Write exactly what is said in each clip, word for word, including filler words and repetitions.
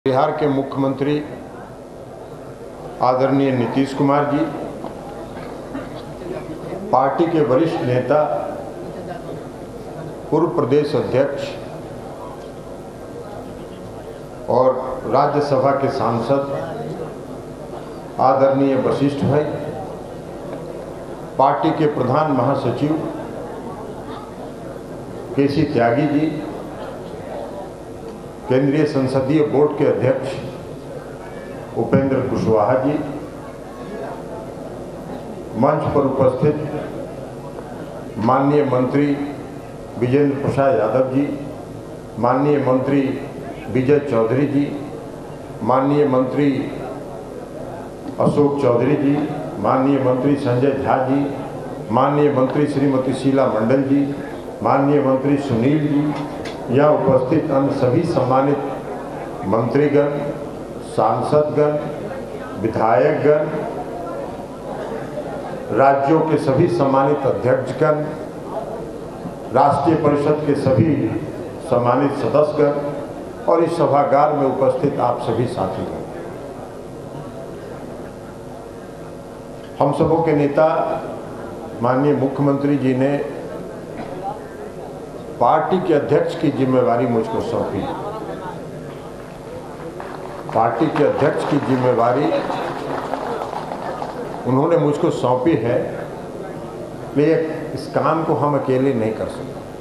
बिहार के मुख्यमंत्री आदरणीय नीतीश कुमार जी, पार्टी के वरिष्ठ नेता पूर्व प्रदेश अध्यक्ष और राज्यसभा के सांसद आदरणीय वशिष्ठ भाई, पार्टी के प्रधान महासचिव केसी त्यागी जी, केंद्रीय संसदीय बोर्ड के अध्यक्ष उपेंद्र कुशवाहा जी, मंच पर उपस्थित माननीय मंत्री विजेंद्र प्रसाद यादव जी, माननीय मंत्री विजय चौधरी जी, माननीय मंत्री अशोक चौधरी जी, माननीय मंत्री संजय झा जी, माननीय मंत्री श्रीमती शीला मंडल जी, माननीय मंत्री सुनील जी, यहाँ उपस्थित अन्य सभी सम्मानित मंत्रीगण, सांसदगण, विधायकगण, राज्यों के सभी सम्मानित अध्यक्षगण, राष्ट्रीय परिषद के सभी सम्मानित सदस्यगण और इस सभागार में उपस्थित आप सभी साथीगण, हम सबों के नेता माननीय मुख्यमंत्री जी ने पार्टी के अध्यक्ष की जिम्मेवारी मुझको सौंपी। पार्टी के अध्यक्ष की जिम्मेवारी उन्होंने मुझको सौंपी है, लेकिन इस काम को हम अकेले नहीं कर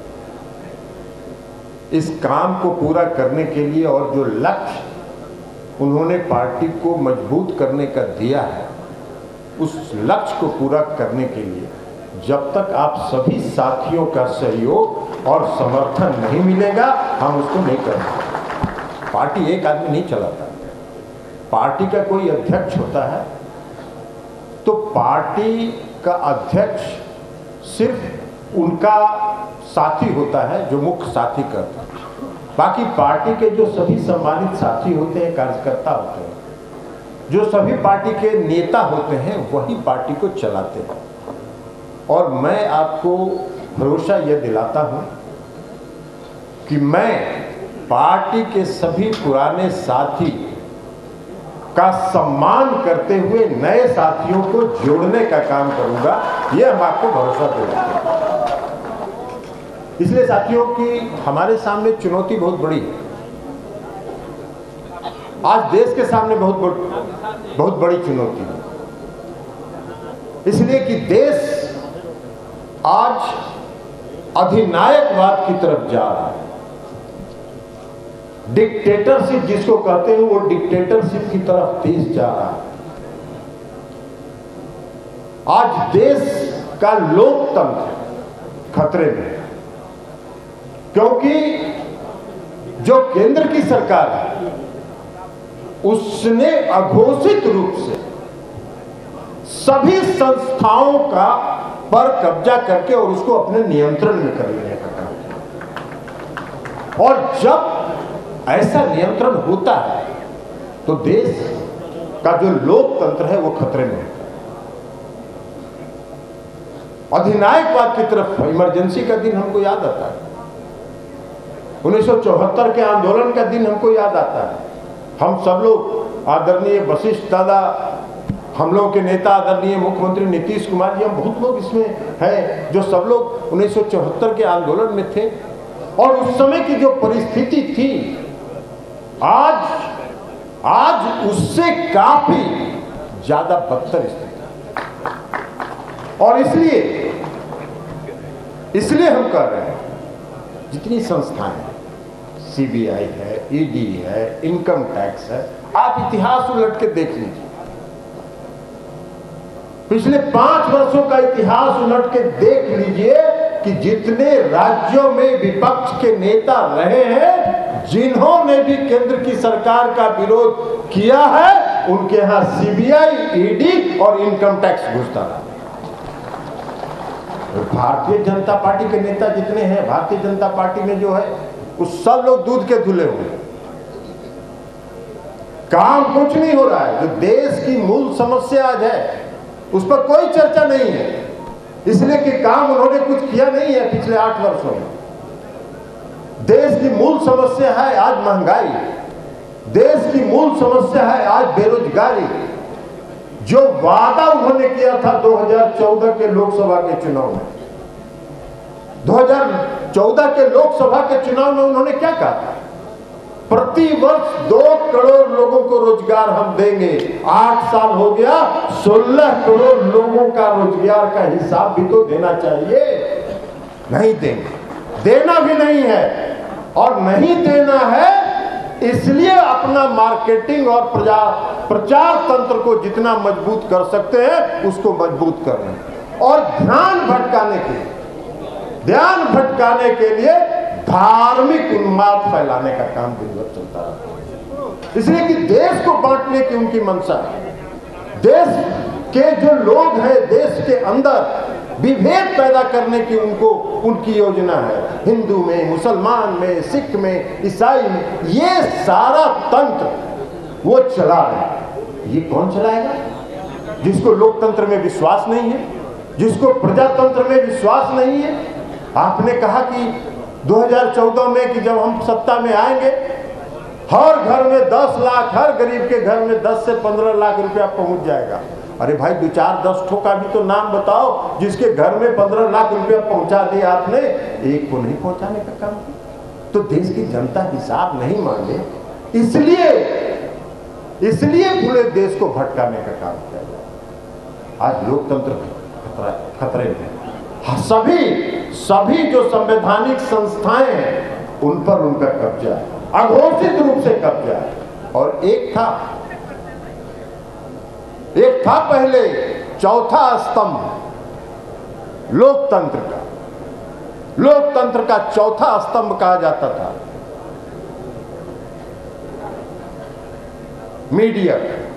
सकते। इस काम को पूरा करने के लिए और जो लक्ष्य उन्होंने पार्टी को मजबूत करने का दिया है, उस लक्ष्य को पूरा करने के लिए जब तक आप सभी साथियों का सहयोग और समर्थन नहीं मिलेगा, हम उसको नहीं करेंगे। पार्टी एक आदमी नहीं चलाता, पार्टी का कोई अध्यक्ष होता है, तो पार्टी का अध्यक्ष सिर्फ उनका साथी होता है जो मुख्य साथी करता है। बाकी पार्टी के जो सभी सम्मानित साथी होते हैं, कार्यकर्ता होते हैं, जो सभी पार्टी के नेता होते हैं, वही पार्टी को चलाते हैं। और मैं आपको भरोसा यह दिलाता हूं कि मैं पार्टी के सभी पुराने साथी का सम्मान करते हुए नए साथियों को जोड़ने का काम करूंगा, यह हम आपको भरोसा दिलाते हैं। इसलिए साथियों की हमारे सामने चुनौती बहुत बड़ी है। आज देश के सामने बहुत बड़, बहुत बड़ी चुनौती है, इसलिए कि देश आज अधिनायकवाद की तरफ जा रहा है। डिक्टेटरशिप जिसको कहते हैं, वो डिक्टेटरशिप की तरफ देश जा रहा है। आज देश का लोकतंत्र खतरे में है, क्योंकि जो केंद्र की सरकार है उसने अघोषित रूप से सभी संस्थाओं का पर कब्जा करके और उसको अपने नियंत्रण में कर लेने का काम किया। और जब ऐसा नियंत्रण होता है तो देश का जो लोकतंत्र है वो खतरे में होता है। अधिनायकवाद की तरफ इमरजेंसी का दिन हमको याद आता है, उन्नीस सौ चौहत्तर के आंदोलन का दिन हमको याद आता है। हम सब लोग, आदरणीय वशिष्ठ दादा, हम लोग के नेता आदरणीय मुख्यमंत्री नीतीश कुमार जी, हम बहुत लोग इसमें हैं जो सब लोग उन्नीस सौ चौहत्तर के आंदोलन में थे। और उस समय की जो परिस्थिति थी, आज आज उससे काफी ज्यादा बदतर स्थिति है। और इसलिए इसलिए हम कह रहे हैं, जितनी संस्थाएं हैं, सीबीआई है, ईडी है, इनकम टैक्स है, आप इतिहास उलट के देख लीजिए। पिछले पांच वर्षों का इतिहास उलट के देख लीजिए कि जितने राज्यों में विपक्ष के नेता रहे हैं, जिन्होंने भी केंद्र की सरकार का विरोध किया है, उनके यहां सीबीआई, ईडी और इनकम टैक्स घुसता रहा। भारतीय जनता पार्टी के नेता जितने हैं, भारतीय जनता पार्टी में जो है, उस सब लोग दूध के धुले हुए, काम कुछ नहीं हो रहा है। जो देश की मूल समस्या आज है, उस पर कोई चर्चा नहीं है, इसलिए कि काम उन्होंने कुछ किया नहीं है पिछले आठ वर्षों में। देश की मूल समस्या है आज महंगाई, देश की मूल समस्या है आज बेरोजगारी। जो वादा उन्होंने किया था दो हज़ार चौदह के लोकसभा के चुनाव में, दो हज़ार चौदह के लोकसभा के चुनाव में उन्होंने क्या कहा? प्रति वर्ष दो करोड़ लोगों को रोजगार हम देंगे। आठ साल हो गया, सोलह करोड़ लोगों का रोजगार का हिसाब भी तो देना चाहिए। नहीं देंगे, देना भी नहीं है, और नहीं देना है इसलिए अपना मार्केटिंग और प्रचार प्रचार तंत्र को जितना मजबूत कर सकते हैं उसको मजबूत कर रहे हैं, और ध्यान भटकाने के लिए ध्यान भटकाने के लिए धार्मिक उन्माद फैलाने का काम दिन भर चलता रहा। इसलिए कि देश को बांटने की उनकी मंशा है। देश के जो लोग हैं, देश के अंदर विभेद पैदा करने की उनको उनकी योजना है। हिंदू में, मुसलमान में, सिख में, ईसाई में, ये सारा तंत्र वो चला रहे हैं। ये कौन चलाएगा? जिसको लोकतंत्र में विश्वास नहीं है, जिसको प्रजातंत्र में विश्वास नहीं है। आपने कहा कि दो हज़ार चौदह में कि जब हम सत्ता में आएंगे हर घर में दस लाख, हर गरीब के घर में दस से पंद्रह लाख रुपया पहुंच जाएगा। अरे भाई, दो चार दस ठो का भी तो नाम बताओ जिसके घर में पंद्रह लाख रुपया पहुंचा दिया आपने। एक को नहीं पहुंचाने का काम किया। तो देश की जनता हिसाब नहीं मांगे, इसलिए इसलिए पूरे देश को भटकाने का काम किया जाए। आज लोकतंत्र खतरा खतरे में है। सभी सभी जो संवैधानिक संस्थाएं हैं उन पर उनका कब्जा है, अघोषित रूप से कब्जा है। और एक था एक था पहले चौथा स्तंभ लोकतंत्र का लोकतंत्र का चौथा स्तंभ कहा जाता था मीडिया।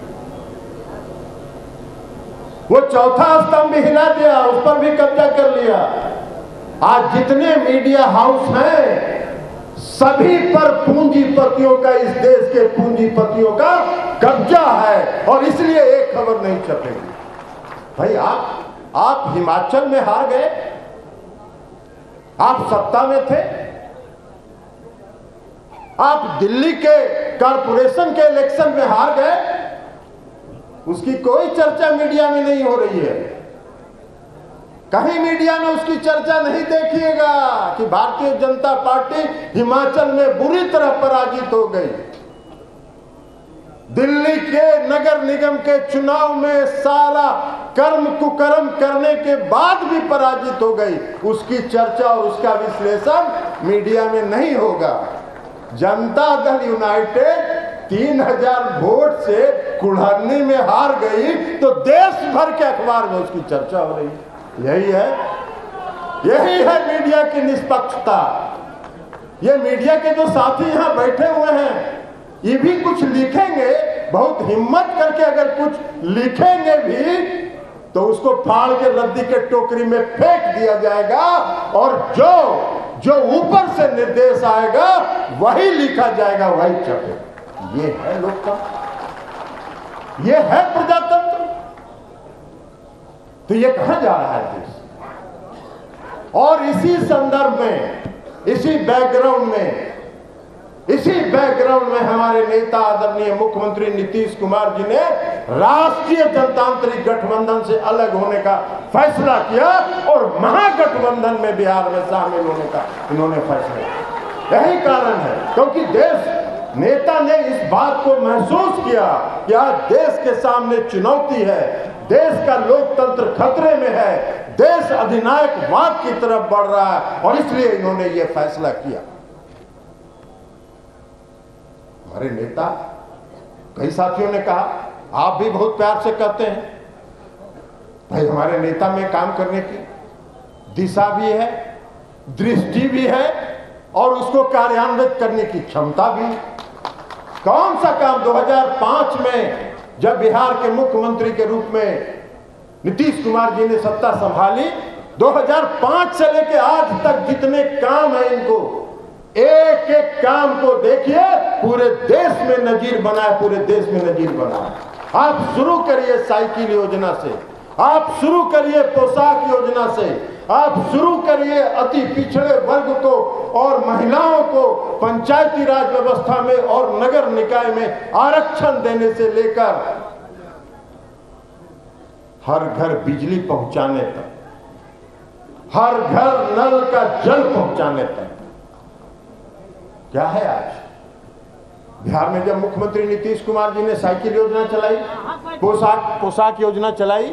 वो चौथा स्तंभ भी हिला दिया, उस पर भी कब्जा कर लिया। आज जितने मीडिया हाउस हैं सभी पर पूंजीपतियों का, इस देश के पूंजीपतियों का कब्जा है, और इसलिए एक खबर नहीं छपेगी। भाई, आप आप हिमाचल में हार गए, आप सत्ता में थे, आप दिल्ली के कारपोरेशन के इलेक्शन में हार गए, उसकी कोई चर्चा मीडिया में नहीं हो रही है। कहीं मीडिया में उसकी चर्चा नहीं देखिएगा कि भारतीय जनता पार्टी हिमाचल में बुरी तरह पराजित हो गई। दिल्ली के नगर निगम के चुनाव में सारा कर्म कुकर्म करने के बाद भी पराजित हो गई। उसकी चर्चा और उसका विश्लेषण मीडिया में नहीं होगा। जनता दल यूनाइटेड तीन हजार वोट से कुढ़नी में हार गई तो देश भर के अखबार में उसकी चर्चा हो रही है। यही है यही है मीडिया की निष्पक्षता। ये मीडिया के जो साथी यहां बैठे हुए हैं ये भी कुछ लिखेंगे, बहुत हिम्मत करके अगर कुछ लिखेंगे भी तो उसको फाड़ के रद्दी के टोकरी में फेंक दिया जाएगा, और जो जो ऊपर से निर्देश आएगा वही लिखा जाएगा, वही छपेगा। ये है लोकतंत्र, ये है प्रजातंत्र। तो ये कहां जा रहा है देश? और इसी संदर्भ में, इसी बैकग्राउंड में इसी बैकग्राउंड में हमारे नेता आदरणीय मुख्यमंत्री नीतीश कुमार जी ने राष्ट्रीय जनतांत्रिक गठबंधन से अलग होने का फैसला किया और महागठबंधन में बिहार में शामिल होने का इन्होंने फैसला किया। यही कारण है क्योंकि देश नेता ने इस बात को महसूस किया कि आज देश के सामने चुनौती है, देश का लोकतंत्र खतरे में है, देश अधिनायकवाद की तरफ बढ़ रहा है, और इसलिए इन्होंने ये फैसला किया। हमारे नेता, कई साथियों ने कहा, आप भी बहुत प्यार से कहते हैं, भाई हमारे नेता में काम करने की दिशा भी है, दृष्टि भी है, और उसको कार्यान्वित करने की क्षमता भी है। कौन सा काम दो हज़ार पाँच में जब बिहार के मुख्यमंत्री के रूप में नीतीश कुमार जी ने सत्ता संभाली, दो हज़ार पाँच से लेकर आज तक जितने काम है इनको, एक एक काम को देखिए, पूरे देश में नजीर बनाए, पूरे देश में नजीर बनाए। आप शुरू करिए साइकिल योजना से, आप शुरू करिए पोशाक योजना से, आप शुरू करिए अति पिछड़े वर्ग को और महिलाओं को पंचायती राज व्यवस्था में और नगर निकाय में आरक्षण देने से लेकर हर घर बिजली पहुंचाने तक, हर घर नल का जल पहुंचाने तक। क्या है आज बिहार में? जब मुख्यमंत्री नीतीश कुमार जी ने साइकिल योजना चलाई, पोशाक पोशाक योजना चलाई,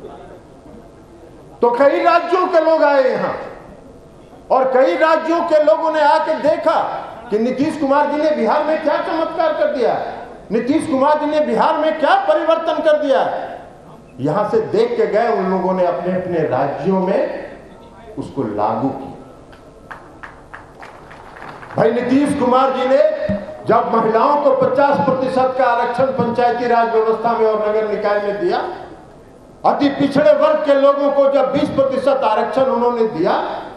तो कई राज्यों के लोग आए यहां और कई राज्यों के लोगों ने आकर देखा कि नीतीश कुमार जी ने बिहार में क्या चमत्कार कर दिया है, नीतीश कुमार जी ने बिहार में क्या परिवर्तन कर दिया है। यहां से देख के गए, उन लोगों ने अपने अपने राज्यों में उसको लागू किया। भाई नीतीश कुमार जी ने जब महिलाओं को पचास प्रतिशत का आरक्षण पंचायती राज व्यवस्था में और नगर निकाय में दिया, अति पिछड़े वर्ग के लोगों को जब बीस प्रतिशत आरक्षण उन्होंने दिया,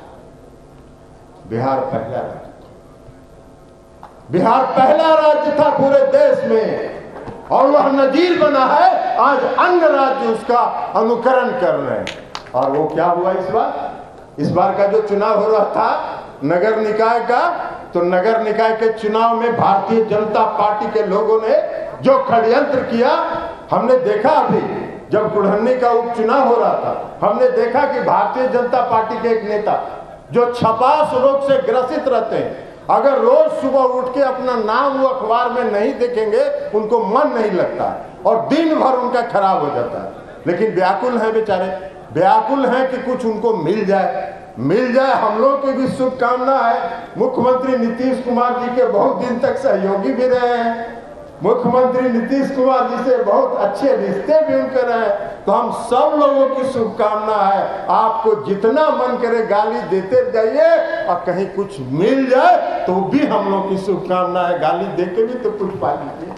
बिहार पहला राज्य था। बिहार पहला राज्य था पूरे देश में और वह नजीर बना है। आज अन्य राज्य उसका अनुकरण कर रहे हैं। और वो क्या हुआ इस बार? इस बार का जो चुनाव हो रहा था नगर निकाय का, तो नगर निकाय के चुनाव में भारतीय जनता पार्टी के लोगों ने जो षड्यंत्र किया, हमने देखा। अभी जब कुढ़न्नी का उपचुनाव हो रहा था, हमने देखा कि भारतीय जनता पार्टी के एक नेता जो छपास रोग से ग्रसित रहते हैं, अगर रोज सुबह उठ के अपना नाम वो अखबार में नहीं देखेंगे, उनको मन नहीं लगता है और दिन भर उनका खराब हो जाता है। लेकिन व्याकुल हैं बेचारे, व्याकुल हैं कि कुछ उनको मिल जाए, मिल जाए। हम लोग की भी शुभकामना है। मुख्यमंत्री नीतीश कुमार जी के बहुत दिन तक सहयोगी भी रहे हैं, मुख्यमंत्री नीतीश कुमार जी से बहुत अच्छे रिश्ते भी उनके रहे, तो हम सब लोगों की शुभकामना है। आपको जितना मन करे गाली देते जाइए और कहीं कुछ मिल जाए तो भी हम लोग की शुभकामना है। गाली देके भी तो कुछ पा लीजिए।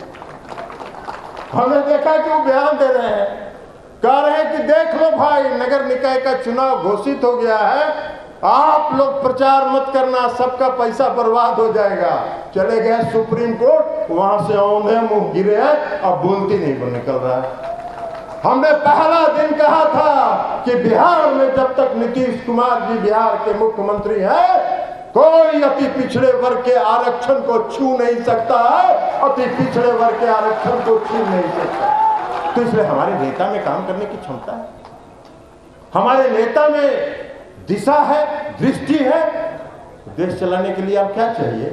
हमने देखा कि वो बयान दे रहे हैं, कह रहे हैं कि देख लो भाई, नगर निकाय का चुनाव घोषित हो गया है, आप लोग प्रचार मत करना, सबका पैसा बर्बाद हो जाएगा। चले गए सुप्रीम कोर्ट, वहां से औंधे मुंह गिरे हैं, अब बोलती नहीं बन निकल रहा है। हमने पहला दिन कहा था कि बिहार में जब तक नीतीश कुमार जी बिहार के मुख्यमंत्री हैं, कोई अति पिछड़े वर्ग के आरक्षण को छू नहीं सकता है, अति पिछड़े वर्ग के आरक्षण को छू नहीं सकता। तो इसलिए हमारे नेता में काम करने की क्षमता है, हमारे नेता में दिशा है, दृष्टि है। देश चलाने के लिए अब क्या चाहिए?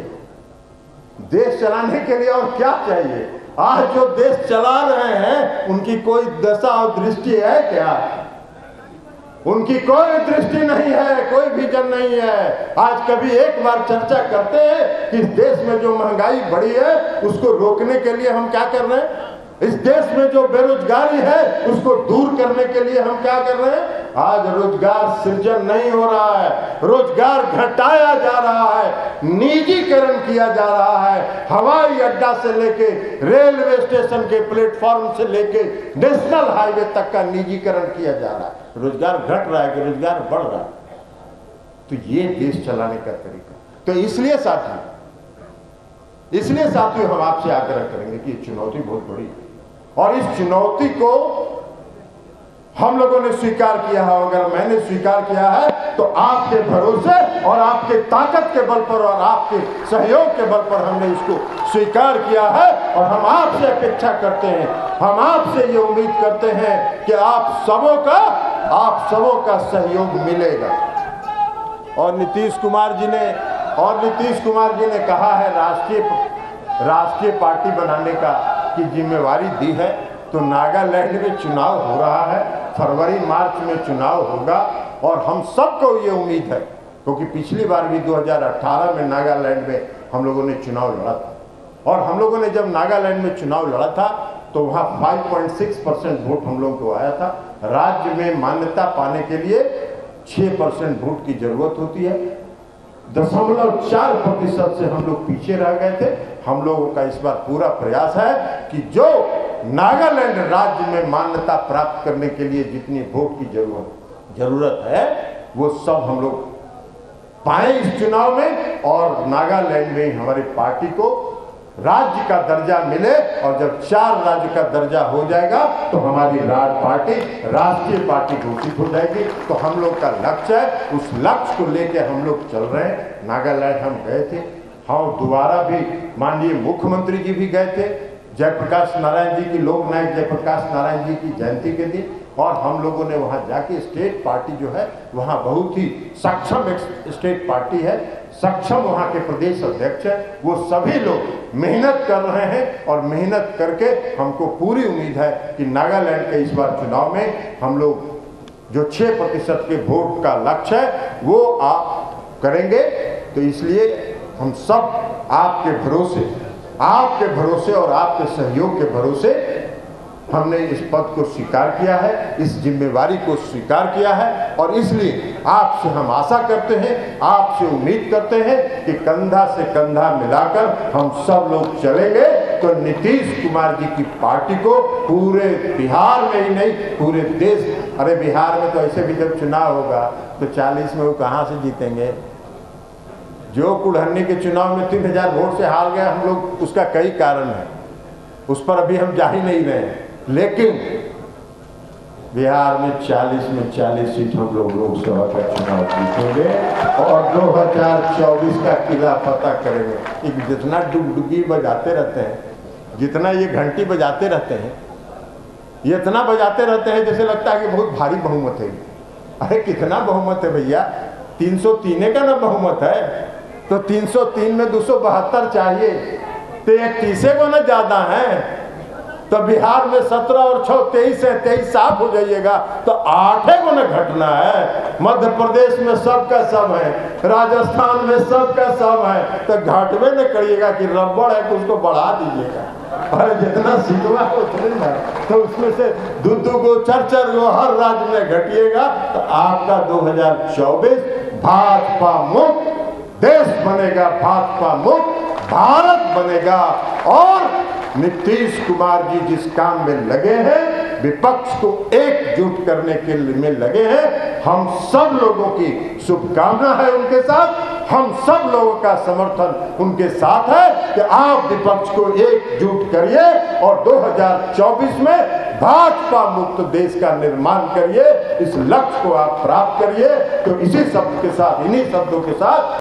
देश चलाने के लिए और क्या चाहिए? आज जो देश चला रहे हैं उनकी कोई दशा और दृष्टि है क्या? उनकी कोई दृष्टि नहीं है, कोई विजन नहीं है। आज कभी एक बार चर्चा करते हैं कि इस देश में जो महंगाई बढ़ी है उसको रोकने के लिए हम क्या कर रहे हैं, इस देश में जो बेरोजगारी है उसको दूर करने के लिए हम क्या कर रहे हैं। आज रोजगार सृजन नहीं हो रहा है, रोजगार घटाया जा रहा है, निजीकरण किया जा रहा है। हवाई अड्डा से लेके रेलवे स्टेशन के प्लेटफॉर्म से लेके नेशनल हाईवे तक का निजीकरण किया जा रहा है। रोजगार घट रहा है कि रोजगार बढ़ रहा है? तो ये देश चलाने का तरीका। तो इसलिए साथियों इसलिए साथियों हम आपसे आग्रह करेंगे कि ये चुनौती बहुत बड़ी है और इस चुनौती को हम लोगों ने स्वीकार किया है। अगर मैंने स्वीकार किया है तो आपके भरोसे और आपके ताकत के बल पर और आपके सहयोग के बल पर हमने इसको स्वीकार किया है। और हम आपसे अपेक्षा करते हैं, हम आपसे ये उम्मीद करते हैं कि आप सबों का आप सबों का सहयोग मिलेगा। और नीतीश कुमार जी ने और नीतीश कुमार जी ने कहा है राष्ट्रीय राष्ट्रीय पार्टी बनाने का की जिम्मेवारी दी है। तो नागालैंड में चुनाव हो रहा है, फरवरी मार्च में चुनाव होगा और हम सबको ये उम्मीद है, क्योंकि पिछली बार भी दो हज़ार अठारह में नागालैंड में हम लोगों ने चुनाव लड़ा था और हम लोगों ने जब नागालैंड में चुनाव लड़ा था तो वहाँ पाँच पॉइंट छह परसेंट वोट हम लोगों को आया था। राज्य में मान्यता पाने के लिए छः परसेंट वोट की जरूरत होती है। दशमलव चार प्रतिशत से हम लोग पीछे रह गए थे। हम लोगों का इस बार पूरा प्रयास है कि जो नागालैंड राज्य में मान्यता प्राप्त करने के लिए जितनी वोट की जरूरत जरूरत है वो सब हम लोग पाए इस चुनाव में और नागालैंड में हमारी पार्टी को राज्य का दर्जा मिले, और जब चार राज्य का दर्जा हो जाएगा तो हमारी राज पार्टी राष्ट्रीय पार्टी घोषित हो जाएगी। तो हम लोग का लक्ष्य है, उस लक्ष्य को लेके हम लोग चल रहे हैं। नागालैंड हम गए थे, हम दोबारा भी माननीय मुख्यमंत्री जी भी गए थे जयप्रकाश नारायण जी की, लोक नायक जयप्रकाश नारायण जी की जयंती के दिन, और हम लोगों ने वहाँ जाके स्टेट पार्टी जो है वहाँ बहुत ही सक्षम एक स्टेट पार्टी है, सक्षम वहाँ के प्रदेश अध्यक्ष है, वो सभी लोग मेहनत कर रहे हैं, और मेहनत करके हमको पूरी उम्मीद है कि नागालैंड के इस बार चुनाव में हम लोग जो छः प्रतिशत के वोट का लक्ष्य है वो आप करेंगे। तो इसलिए हम सब आपके भरोसे आपके भरोसे और आपके सहयोग के भरोसे हमने इस पद को स्वीकार किया है, इस जिम्मेवारी को स्वीकार किया है, और इसलिए आपसे हम आशा करते हैं, आपसे उम्मीद करते हैं कि कंधा से कंधा मिलाकर हम सब लोग चलेंगे तो नीतीश कुमार जी की पार्टी को पूरे बिहार में ही नहीं पूरे देश, अरे बिहार में तो ऐसे भी जब चुनाव होगा तो चालीस में वो कहाँ से जीतेंगे। जो कुल्हनी के चुनाव में तीन हजार वोट से हार गए हम लोग, उसका कई कारण है, उस पर अभी हम जा ही नहीं रहे हैं, लेकिन बिहार में चालीस में चालीस सीट हम लोग लोकसभा का चुनाव जीतेंगे और दो हजार चौबीस का किला फतह करेंगे। एक जितना डुगडुगी बजाते रहते हैं, जितना ये घंटी बजाते रहते हैं, ये इतना बजाते रहते हैं जैसे लगता है कि बहुत भारी बहुमत है। अरे कितना बहुमत है भैया, तीन सौ तीन का ना बहुमत है, तो तीन सौ तीन में दो सौ बहत्तर चाहिए, तो इकतीसे को ना ज्यादा है। तो बिहार में सत्रह और छः तेईस है, तेईस साफ हो जाइएगा तो आठे को न घटना है। मध्य प्रदेश में सबका सब है, राजस्थान में सबका सब है, तो घटवे न करिएगा कि रबड़ है कि उसको बढ़ा दीजिएगा। अरे जितना सीखवा उतना है, तो उसमें से दो दो गो चार चार गो हर राज्य में घटिएगा तो आपका दो हजार चौबीस भाजपा मुक्त देश बनेगा, भाजपा मुक्त भारत बनेगा। और नीतीश कुमार जी जिस काम में लगे हैं, विपक्ष को एकजुट करने के लिए लगे हैं, हम सब लोगों की शुभकामना है उनके साथ, हम सब लोगों का समर्थन उनके साथ है कि आप विपक्ष को एकजुट करिए और दो हजार चौबीस में भाजपा मुक्त देश का निर्माण करिए, इस लक्ष्य को आप प्राप्त करिए। तो इसी शब्द के साथ, इन्हीं शब्दों के साथ